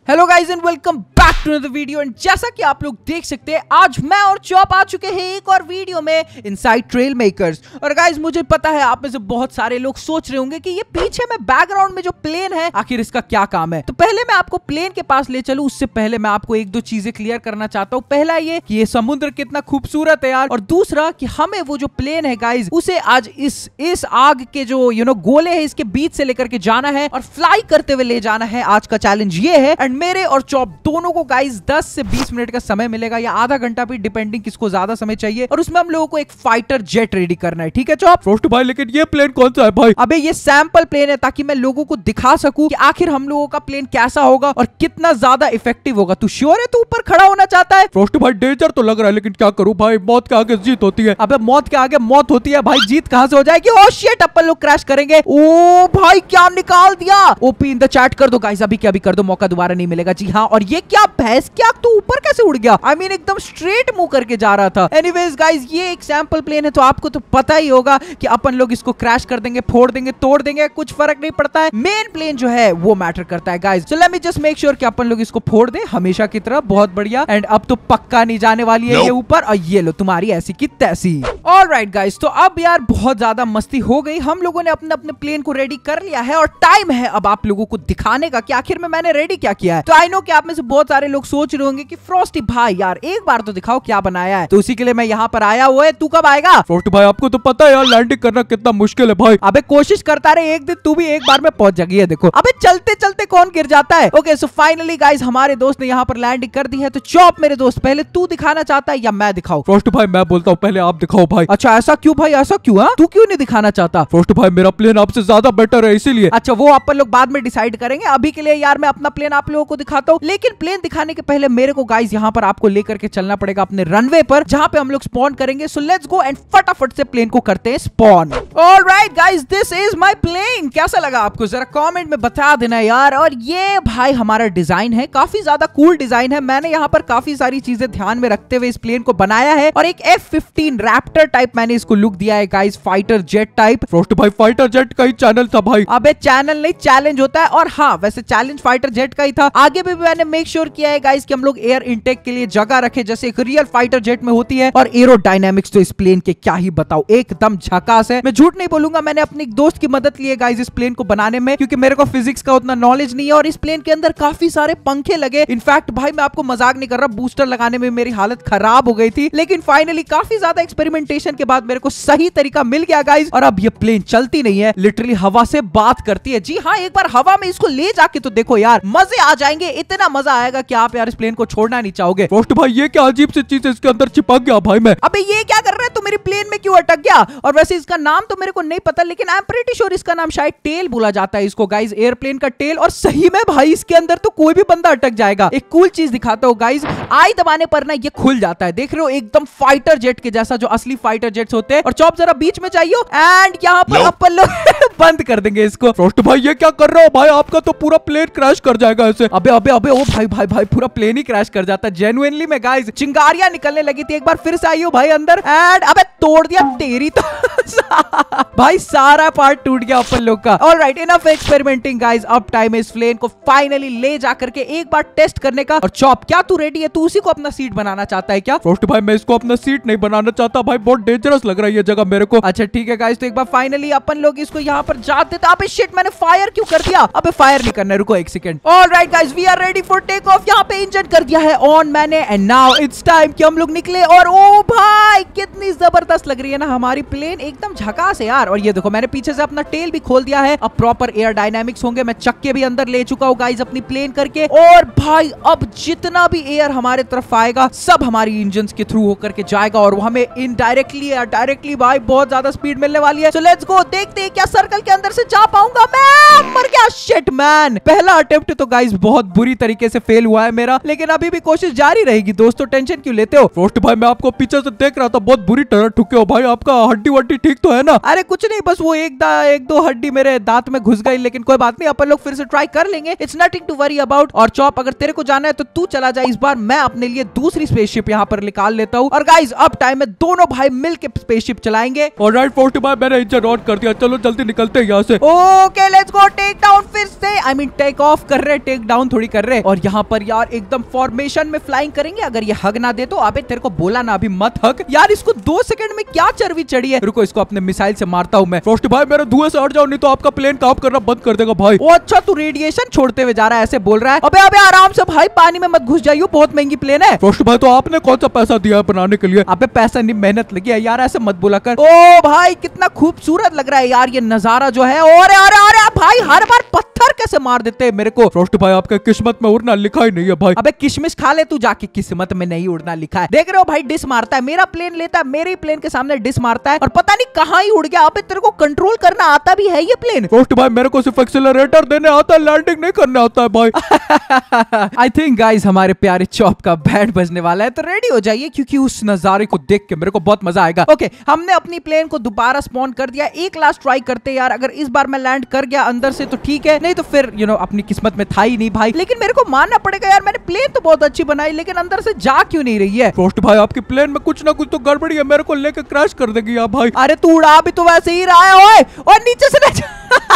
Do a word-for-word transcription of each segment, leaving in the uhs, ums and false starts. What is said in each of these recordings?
Hello guys and welcome back to another video. And जैसा कि आप लोग देख सकते हैं आज मैं और चॉप आ चुके हैं एक और वीडियो में इनसाइड ट्रेल मेकर्स। और गाइज मुझे पता है आप में से बहुत सारे लोग सोच रहे होंगे कि ये पीछे में बैकग्राउंड में जो प्लेन है आखिर इसका क्या काम है। तो पहले मैं आपको प्लेन के पास ले चलूं उससे पहले मैं आपको एक दो चीजें क्लियर करना चाहता हूँ। पहला ये कि ये समुद्र कितना खूबसूरत है यार, और दूसरा कि हमें वो जो प्लेन है गाइज उसे आज इस इस आग के जो यू नो गोले है इसके बीच से लेकर के जाना है और फ्लाई करते हुए ले जाना है। आज का चैलेंज ये है। एंड मेरे और चॉप दोनों को गाइस दस से बीस मिनट का समय मिलेगा या आधा घंटा भी, डिपेंडिंग किसको ज्यादा समय चाहिए। और उसमें हम लोगों को एक फाइटर जेट रेडी करना है, ठीक है चॉप? फ्रॉस्ट भाई लेकिन ये प्लेन कौन सा है भाई? अबे ये सैंपल प्लेन है ताकि मैं लोगों को दिखा सकूं कि आखिर हम लोगों का प्लेन कैसा होगा और कितना ज्यादा इफेक्टिव होगा। तू श्योर है तू ऊपर खड़ा होना चाहता है? फ्रॉस्ट भाई डेंजर तो लग रहा है लेकिन क्या करूं भाई, मौत के आगे जीत होती है। अबे मौत के आगे मौत होती है भाई, जीत कहां से हो जाएगी? ओ शिट, अपन लोग क्रैश करेंगे। ओ भाई क्या निकाल दिया। ओपी इन द चैट कर दो गाइस, अभी क्या अभी कर दो, मौका दोबारा नहीं मिलेगा। जी हाँ, और ये क्या भैंस क्या तू ऊपर कैसे उड़ गया? आई I मीन mean, एकदम स्ट्रेट मुंह करके जा रहा था। एनीवेज गाइस ये एक सैंपल प्लेन है तो आपको तो पता ही होगा कि अपन लोग इसको क्रैश कर देंगे, फोड़ देंगे, तोड़ देंगे, कुछ फर्क नहीं पड़ता है। मेन प्लेन जो है वो मैटर करता है guys. So let me just make sure कि अपन लोग इसको फोड़ दें हमेशा की तरह। बहुत बढ़िया। एंड अब तो पक्का नहीं जाने वाली है ये ऊपर, और ये लो तुम्हारी ऐसी की तैसी। ऑलराइट गाइस, तो अब यार बहुत ज्यादा मस्ती हो गई। हम लोगों ने अपने अपने प्लेन को रेडी कर लिया है और टाइम है अब आप लोगों को दिखाने का कि आखिर में मैंने रेडी क्या किया है। तो आई नो कि आप में से बहुत सारे लोग सोच रहे होंगे कि फ्रॉस्टी भाई यार एक बार तो दिखाओ क्या बनाया है। तो उसी के लिए मैं यहाँ पर आया हुआ है। तू कब आएगा? फ्रॉस्ट भाई आपको तो पता है यार लैंडिंग करना कितना मुश्किल है भाई। अबे कोशिश करता रहे, एक दिन तू भी एक बार में पहुंच जाएगी। है देखो, अबे चलते चलते कौन गिर जाता है। ओके सो फाइनली गाइस हमारे दोस्त ने यहाँ पर लैंडिंग कर दी है। तो चॉप मेरे दोस्त पहले तू दिखाना चाहता है या मैं दिखाऊं? फ्रॉस्ट भाई मैं बोलता हूँ पहले आप दिखाओ भाई। अच्छा ऐसा क्यों भाई, ऐसा क्यों? हाँ तू क्यों नहीं दिखाना चाहता? फ्रॉस्ट भाई मेरा प्लेन आपसे ज्यादा बेटर है इसीलिए। अच्छा वो अपन लोग बाद में डिसाइड करेंगे। अभी के लिए यार मैं अपना प्लेन आप लोगों को दिखाता हूँ, लेकिन प्लेन दिखाने के पहले मेरे को गाइस यहाँ पर आपको लेकर के चलना पड़ेगा अपने रनवे पर जहाँ पे हम लोग स्पॉन करेंगे। सो लेट्स गो एंड फटाफट से प्लेन को करते हैं spawn. Alright guys this is my plane. कैसा लगा आपको जरा कमेंट में बता देना यार। और ये भाई हमारा डिजाइन है, काफी ज्यादा कूल डिजाइन है। मैंने यहाँ पर काफी सारी चीजें ध्यान में रखते हुए इस प्लेन को बनाया है और एक एफ फिफ्टीन रैप्टर टाइप मैंने इसको लुक दिया है guys, fighter jet type. Frost भाई फाइटर जेट का ही चैनल था भाई। अबे चैनल नहीं चैलेंज होता है। और हाँ वैसे चैलेंज फाइटर जेट का ही था। आगे भी मैंने मेक श्योर किया है गाइस कि हम लोग एयर इनटेक के लिए जगह रखे जैसे एक रियल फाइटर जेट में होती है। और एरोडायनामिक्स तो इस प्लेन के क्या ही बताओ, एकदम झकास है। मैं झूठ नहीं बोलूंगा, मैंने अपने एक दोस्त की मदद ली है गाइस इस प्लेन को बनाने में, क्योंकि मेरे को फिजिक्स का उतना नॉलेज नहीं है। और इस प्लेन के अंदर काफी सारे पंखे लगे। इनफैक्ट भाई मैं आपको मजाक नहीं कर रहा, बूस्टर लगाने में मेरी हालत खराब हो गई थी, लेकिन फाइनली काफी ज्यादा एक्सपेरिमेंटेशन के बाद मेरे को सही तरीका मिल गया गाइस। और अब ये प्लेन चलती नहीं है, लिटरली हवा से बात करती है। जी हाँ, एक बार हवा में इसको ले जाके तो देखो यार, मजे आ जाएंगे। इतना मजा आएगा कि आप यार इस प्लेन को छोड़ना नहीं चाहोगे। फ्रॉस्ट भाई ये क्या अजीब सी चीज है इसके अंदर चिपक गया भाई मैं। अबे ये क्या कर रहा है, तो मेरी प्लेन में क्यों अटक गया? और वैसे इसका नाम तो मेरे को नहीं पता, लेकिन आई एम प्रीटी श्योर इसका नाम शायद टेल बोला जाता है इसको गाइस, एयरप्लेन का टेल। और सही में भाई इसके अंदर तो कोई भी बंदा अटक जाएगा। एक कूल चीज दिखाता हूँ गाइस, आई दबाने पर ना ये खुल जाता है, देख रहे हो, एकदम फाइटर जेट के जैसा जो असली फाइटर जेट्स होते हैं। और चॉप जरा बीच में चाहिए एंड यहाँ पर अपन लोग बंद कर देंगे इसको। फ्रॉस्ट भाई ये क्या कर रहे हो भाई, आपका तो पूरा प्लेन क्रैश कर जाएगा ऐसे। अबे अबे अबे ओ भाई भाई भाई पूरा प्लेन ही क्रैश कर जाता है जेन्युइनली में गाइस। चिंगारियां निकलने लगी थी। एक बार फिर से आइयो भाई अंदर एंड अबे तोड़ दिया तेरी तो भाई सारा पार्ट टूट गया अपन लोग का। ऑलराइट इनफ एक्सपेरिमेंटिंग गाइस, अब टाइम है इस प्लेन को फाइनली ले जा करके एक बार टेस्ट करने का। और चॉप क्या तू रेडी है? तू उसी को अपना सीट बनाना चाहता है क्या? फ्रॉस्ट भाई मैं इसको अपना सीट नहीं बनाना चाहता भाई, बहुत डेंजरस लग रहा है ये जगह मेरे को। अच्छा ठीक है गाइस, तो एक बार फाइनली अपन लोग इसको यहाँ पर जाते थे। अबे शिट मैंने फायर क्यों कर दिया? अबे फायर नहीं करना, रुको एक second. Alright guys we are ready for take off. यहाँ पे इंजन कर दिया है ऑन मैंने एंड नाउ इट्स टाइम कि हम लोग निकले। और ओ भाई कितनी जबरदस्त लग रही है ना हमारी प्लेन, एकदम झकास है यार। और ये देखो मैंने पीछे से अपना टेल भी खोल दिया है, अब प्रॉपर एयर डायनामिक्स होंगे। मैं चक्के भी अंदर ले चुका हूँ गाइस अपनी प्लेन करके। और भाई अब जितना भी एयर हमारे तरफ आएगा सब हमारी इंजन के थ्रू होकर के जाएगा और हमें इनडायरेक्टली या डायरेक्टली भाई बहुत ज्यादा स्पीड मिलने वाली है। सो लेट्स गो, देखते हैं क्या सर्कल के अंदर से जा पाऊंगा मैं। मर गया, शिट मैन। पहला अटेम्प्ट तो गाइस बहुत बुरी तरीके से फेल हुआ है मेरा, लेकिन अभी भी कोशिश जारी रहेगी। दोस्तों टेंशन क्यों लेते हो? फ्रॉस्ट भाई मैं आपको पीछे से देख रहा था, बहुत बुरी तरह ठुके हो भाई। आपका हड्डी वड्डी ठीक तो है ना? अरे कुछ नहीं, बस वो एक दा, एक दो हड्डी मेरे दांत में घुस गई, लेकिन कोई बात नहीं, अपन लोग फिर से ट्राई कर लेंगे। It's nothing to worry about. और चॉप अगर तेरे को जाना है तो तू चला जा, इस बार मैं अपने लिए दूसरी स्पेसशिप यहाँ पर निकाल लेता हूँ। और गाइस अब टाइम है दोनों भाई मिल के स्पेसशिप चलाएंगे। ऑलराइट फ्रॉस्ट भाई मैंने इंजन ऑन कर दिया, चलो जल्दी निकलते हैं यहाँ से। Okay let's go, take down फिर से, आई मीन टेक ऑफ कर रहे, टेक डाउन थोड़ी कर रहे। और यहाँ पर यार एकदम फॉर्मेशन में फ्लाइंग करेंगे। अगर ये हग ना दे तो अबे तेरे को बोला ना अभी मत हग यार। इसको दो सेकंड में क्या चर्बी चढ़ी है। रुको इसको अपने मिसाइल से मारता हूँ मैं। फ्रॉस्टी भाई मेरे धुएं से हट जाओ, नहीं तो आपका प्लेन काम करना बंद कर देगा भाई। ओ अच्छा, तू रेडिएशन छोड़ते हुए जा रहा है ऐसे बोल रहा है। अबे अबे आराम से भाई, पानी में मत घुस जाइयो, बहुत महंगी प्लेन है। फ्रॉस्टी भाई तो आपने कौन सा पैसा दिया है बनाने के लिए? अबे पैसा नहीं, मेहनत लगी है यार, ऐसे मत बोला कर। ओ भाई कितना खूबसूरत लग रहा है यार ये नजारा जो है। और अरे अरे भाई हर बार पत्थर कैसे मार देते हैं मेरे को। फ्रॉस्टी भाई आपके किस्मत में उड़ना लिखा ही नहीं है भाई। अबे किशमिश खा ले तू जाके, किस्मत में नहीं उड़ना लिखा है। देख रहे हो भाई, डिस मारता है, मेरा प्लेन लेता है, मेरे प्लेन के सामने डिस मारता है और पता नहीं कहाँ ही उड़ गया। अबे तेरे को कंट्रोल करना आता भी है ये प्लेन? फ्रॉस्टी भाई मेरे को सिर्फ एक्सेलरेटर देने आता है, लैंडिंग नहीं करने आता है भाई। आई थिंक गाइस हमारे प्यारे चॉप का बैंड बजने वाला है, तो रेडी हो जाइए क्योंकि उस नजारे को देख के मेरे को बहुत मजा आएगा। ओके okay, हमने अपनी प्लेन को दोबारा स्पॉन कर दिया। एक लास्ट ट्राई करते यार, अगर इस बार मैं लैंड कर गया अंदर से तो ठीक है, नहीं तो फिर यू you नो know, अपनी किस्मत में था ही नहीं भाई। लेकिन मेरे को मानना पड़ेगा यार, मैंने प्लेन तो बहुत अच्छी बनाई लेकिन अंदर से जा क्यों नहीं रही है? फ्रॉस्टी भाई आपकी प्लेन में कुछ ना कुछ तो गड़बड़ी है, मेरे को लेके क्रैश कर देगी आप भाई। अरे तू उड़ा भी तो वैसे ही रहा है ओए, और नीचे से नहीं।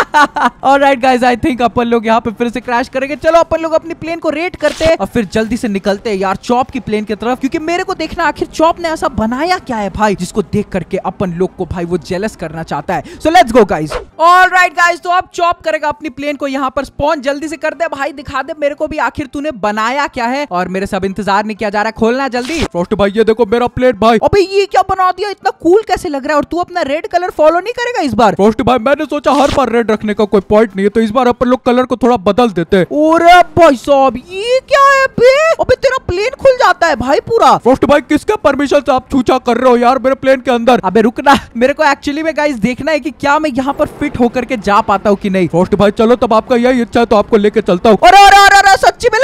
ऑलराइट गाइस, आई थिंक अपन लोग यहाँ पे फिर से क्रैश करेंगे। चलो अपन लोग अपनी प्लेन को रेट करते हैं और फिर जल्दी से निकलते हैं यार चॉप की प्लेन की तरफ, क्योंकि मेरे को देखना आखिर चॉप ने ऐसा बनाया क्या है भाई जिसको देख करके अपन लोग को भाई वो जेलस करना चाहता है। So let's go guys. Alright guys, तो अब चॉप करेगा अपनी प्लेन को यहाँ पर स्पॉन। जल्दी से कर दे भाई, दिखा दे मेरे को भी आखिर तूने बनाया क्या है। और मेरे सब इंतजार नहीं किया जा रहा, खोलना जल्दी। फ्रॉस्टी भाई ये देखो मेरा प्लेन भाई। अबे ये क्या बना दिया, इतना कूल कैसे लग रहा है? और तू अपना रेड कलर फॉलो नहीं करेगा इस बार? फ्रॉस्टी भाई मैंने सोचा हर बार रेड रखने का कोई पॉइंट नहीं है, तो इस बार अपन लोग कलर को थोड़ा बदल देते हैं। अरे भाई साहब ये क्या है बे? अबे तेरा प्लेन खुल जाता है भाई पूरा। फ्रॉस्टी भाई किसके परमिशन से आप छूछा कर रहे हो यार मेरे प्लेन के अंदर? अबे रुकना, मेरे को एक्चुअली में गाइस देखना है कि क्या मैं यहाँ पर फिट होकर के जा पाता हूँ कि नहीं। फ्रॉस्टी भाई चलो तब आपका यही इच्छा है तो आपको लेके चलता हूँ। अरे अरे अरे अरे सच्ची में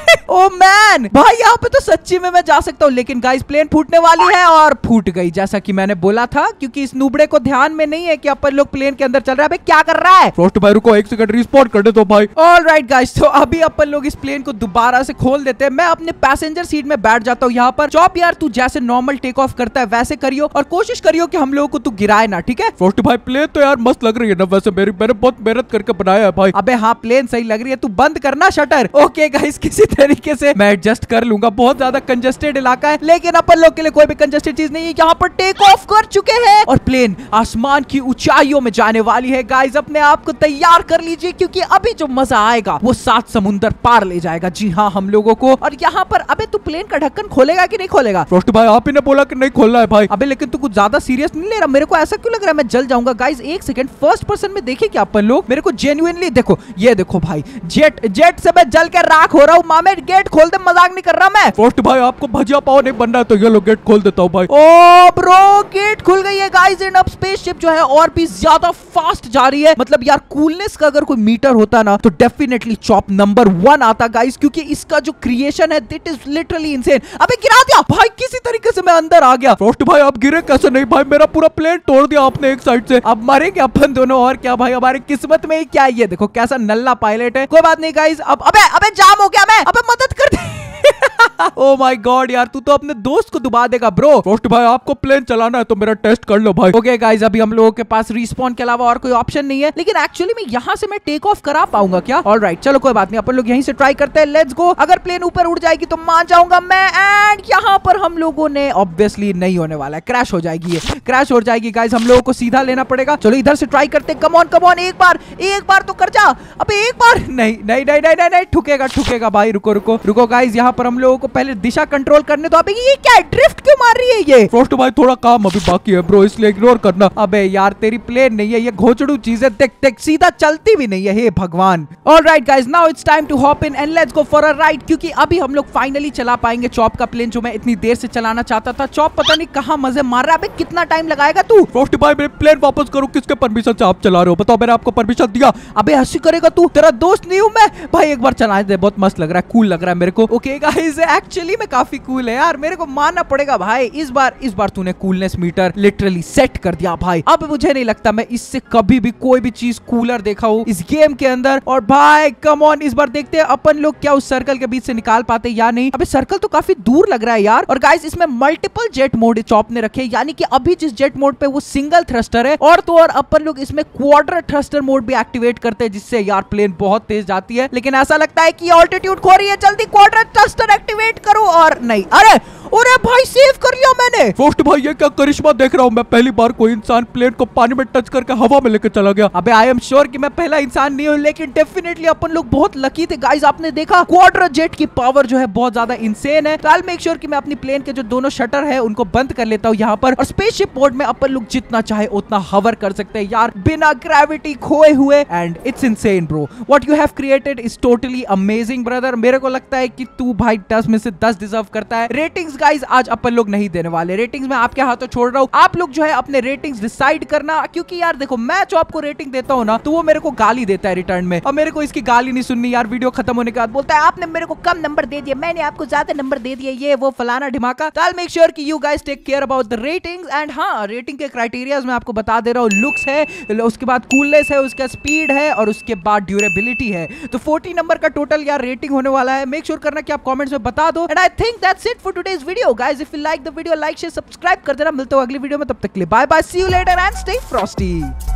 ओ मैन भाई, यहाँ पे तो सच्ची में मैं जा सकता हूँ, लेकिन गाइस प्लेन फूटने वाली है और फूट गई जैसा कि मैंने बोला था, क्योंकि इस नुबड़े को ध्यान में नहीं है कि अपन लोग प्लेन के अंदर चल रहे हैं। अबे क्या कर रहा है? फ्रॉस्टी भाई रुको एक सेकंड, रिस्पॉन्ड कर दे तो भाई। ऑलराइट गाइस, तो अभी अपन लोग इस प्लेन को दोबारा से खोल देते हैं। मैं अपने पैसेंजर सीट में बैठ जाता हूँ यहाँ पर। चॉप यार तू जैसे नॉर्मल टेक ऑफ करता है वैसे करियो और कोशिश करियो कि हम लोगों को तू गिराए ना, ठीक है? फ्रॉस्टी भाई प्लेन तो यार मस्त लग रही है ना वैसे, मेरी मैंने बहुत मेहनत करके बनाया है भाई। अबे हाँ प्लेन सही लग रही है, तू बंद करना शटर। ओके गाइस, किसी तरीके से मैं एडजस्ट कर लूंगा। बहुत ज्यादा कंजेस्टेड इलाका है लेकिन अपन लोग के लिए कोई भी कंजेस्टेड चीज नहीं है। यहाँ पर टेक ऑफ कर चुके हैं और प्लेन आसमान की ऊंचाइयों में जाने वाली है। गाइस अपने आप को तैयार कर लीजिए क्योंकि अभी जो मजा आएगा वो सात समुंदर पार ले जाएगा। जी हाँ हम लोगों को। और यहाँ पर अबे तू प्लेन का ढक्कन खोलेगा कि नहीं खोलेगा? फ्रॉस्टी भाई आप ही ने बोला कि नहीं खोलना है भाई। अबे लेकिन तू कुछ ज्यादा सीरियस नहीं ले रहा, मेरे को ऐसा क्यों लग रहा है मैं जल जाऊंगा। गाइस एक सेकंड, फर्स्ट पर्सन में देखे क्या अपन लोग? मेरे को जेन्युइनली देखो, ये देखो भाई, जेट जेट से मैं जल के राख हो रहा हूँ। मामे गेट खोल दे, मजाक नहीं कर रहा मैं। फ्रॉस्टी भाई आपको भजिया पाव नहीं बनना है तो ये लो गेट खोल देता हूँ भाई। ओ ब्रो गेट खुल गई है गाइस एंड अब स्पेसशिप जो है और भी ज्यादा फास्ट जा रही है। मतलब यार कूलनेस का अगर कोई मीटर होता ना तो डेफिनेटली चॉप नंबर वन आता गाइस, क्योंकि इसका जो क्रिएशन है दैट इज लिटरली इनसेन। अबे गिरा दिया भाई, किसी तरीके से मैं अंदर आ गया। फ्रॉस्टी भाई आप गिरे कैसे? नहीं भाई मेरा पूरा प्लेन तोड़ दिया आपने एक साइड से। अब मरेंगे अपन दोनों और क्या भाई, हमारी किस्मत में ही क्या। ये देखो कैसा नल्ला पायलट है। कोई बात नहीं गाइस, अब अबे अबे जाम हो गया मैं, अबे मदद कर दे। ओ माय गॉड यार, तू तो अपने दोस्त को डुबा देगा ब्रो। फ्रॉस्टी भाई आपको प्लेन चलाना है तो मेरा टेस्ट कर लो भाई। ओके गाइस, अभी हम लोगों के पास रिस्पॉन के अलावा और कोई ऑप्शन नहीं है, लेकिन एक्चुअली में यहाँ से मैं टेक ऑफ करा पाऊंगा क्या? ऑलराइट चलो कोई बात नहीं, अपन लोग यहीं से ट्राई करते हैं। Let's go. अगर प्लेन ऊपर उड़ जाएगी तो मान जाऊंगा मैं। एंड यहाँ पर हम लोगों ने ऑब्वियसली नहीं होने वाला है, क्रैश हो जाएगी, ये क्रैश हो जाएगी गाइस। हम लोगों को सीधा लेना पड़ेगा। चलो इधर से ट्राई करते हैं। कम ऑन कम ऑन, एक बार एक बार तो कर जा। अबे एक बार नहीं नहीं नहीं नहीं नहीं ठुकेगा ठुकेगा भाई। रुको रुको रुको गाइस, यहाँ पर हम लोगों को पहले दिशा कंट्रोल करने दो। अबे ये क्या है, ड्रिफ्ट क्यों मार रही है ये? फ्रॉस्टी भाई थोड़ा काम अभी बाकी है ब्रो, इसलिए इग्नोर करना। अबे यार तेरी प्लेन नहीं है, ये घोचड़ू चीजें देख देख सीधा चलती भी नहीं है। हे भगवान। Alright guys, now it's time to hop in and let's go for a ride, क्योंकि अभी हम लोग फाइनली चला पाएंगे चॉप का प्लेन जो मैं इतनी देर से चलाना चाहता था। चॉप पता नहीं कहाँ मजे मार रहा है। अबे कितना टाइम लगाएगा तू? फ्रॉस्टी भाई मेरे प्लेन वापस करो, किसके परमिशन से आप चला रहे हो? बताओ, मैंने आपको परमिशन दिया? अबे हंसी करेगा तू, तेरा दोस्त नहीं हूँ मैं भाई। एक बार चला दे, बहुत मस्त लग रहा है, कूल लग रहा है मेरे को। ओके गाइस, एक्चुअली लिटरली में काफी कूल है यार, मेरे को मानना पड़ेगा भाई। इस बार इस बार तूने कूलनेस मीटर लिटरली सेट कर दिया भाई। अब मुझे नहीं लगता मैं इससे कभी भी कोई भी चीज कूलर देखा हूँ इस गेम के अंदर। और भाई कम ऑन, इस बार देखते हैं अपन लोग क्या उस सर्कल के बीच से निकाल पाते या नहीं। अबे सर्कल तो काफी दूर लग रहा है यार। और गाइस इसमें मल्टीपल जेट मोड चॉप ने रखे, यानी कि अभी जिस जेट मोड पे वो सिंगल थ्रस्टर है, और तो और अपन लोग इसमें क्वाड्र थ्रस्टर मोड भी एक्टिवेट करते हैं, जिससे यार प्लेन बहुत तेज जाती है। लेकिन ऐसा लगता है कि ऑल्टीट्यूड खो रही है, जल्दी क्वाड्र थ्रस्टर एक्टिवेट करो। और नहीं, अरे अरे भाई सेव कर लिया मैंने। फ्रॉस्ट भाई ये क्या करिश्मा देख रहा हूँ मैं, पहली बार कोई इंसान प्लेन को पानी में टच करके हवा में लेकर चला गया। अबे आई एम श्योर कि मैं पहला इंसान नहीं हूँ, लेकिन डेफिनेटली अपन लोग बहुत लकी थे गाइस। आपने देखा क्वाड्र जेट की पावर जो है बहुत ज्यादा इंसेन है। तो आई मेक श्योर कि मैं अपनी प्लेन के जो दोनों शटर है उनको बंद कर लेता हूँ यहाँ पर, और स्पेसशिप मोड में अपन लोग जितना चाहे उतना हवर कर सकते हैं यार, बिना ग्रेविटी खोए हुए। And it's insane bro, what you have created is totally amazing brother. मेरे को लगता है कि तू भाई दस में से दस डिजर्व करता है। रेटिंग्स गाइस आज अपन लोग नहीं देने वाले, रेटिंग्स मैं आपके हाथों छोड़ रहा हूँ। आप लोग जो है अपने रेटिंग्स डिसाइड करना, क्योंकि यार देखो मैं जो आपको रेटिंग देता हूँ ना, तो वो मेरे को गाली देता है रिटर्न में, और मेरे को इसकी गाली नहीं सुननी यार। वीडियो खत्म होने के बाद बोलता है आपने मेरे को कम नंबर दे दिया, मैंने आपको ज्यादा नंबर दे दिया, ये वो फलाना ढिमाका। तो आई मेक श्योर कि you guys take care about the ratings. And हाँ, रेटिंग के क्राइटेरियाज मैं आपको बता दे रहा हूँ। लुक्स है, उसके बाद कूलनेस है, उसका स्पीड है, और उसके बाद ड्यूरेबिलिटी है। तो चालीस नंबर का टोटल यार रेटिंग होने वाला है। मेक श्योर करना कि आप कमेंट्स में बता दो। And I think that's it for today's video guys. If you like the video, like share subscribe कर देना। मिलते हो अगली वीडियो में, तब तक के लिए bye bye, see you later and stay Frosty.